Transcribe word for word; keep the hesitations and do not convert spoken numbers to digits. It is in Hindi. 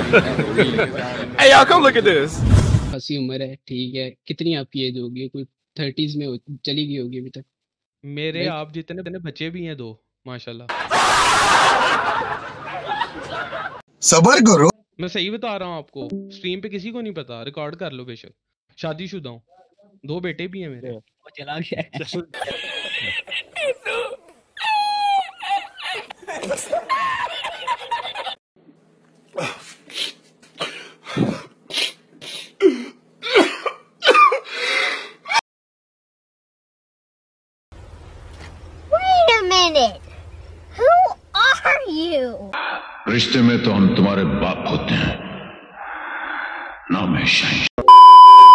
Hey, y'all, come look at this. हंसी उम्र है, ठीक है। कितनी आपकी एज होगी? कोई थर्टीज में हो, चली गई होगी अभी तक। मेरे Right? आप जितने बच्चे भी हैं दो, माशाल्लाह। सबर करो। मैं सही बता रहा हूँ आपको, स्ट्रीम पे किसी को नहीं पता, रिकॉर्ड कर लो बेशक। शादीशुदा हूँ, दो बेटे भी हैं मेरे। वो चला गया है। Wait a minute. Who are you? रिश्ते में तो हम तुम्हारे बाप होते हैं, नाम है शाहीन।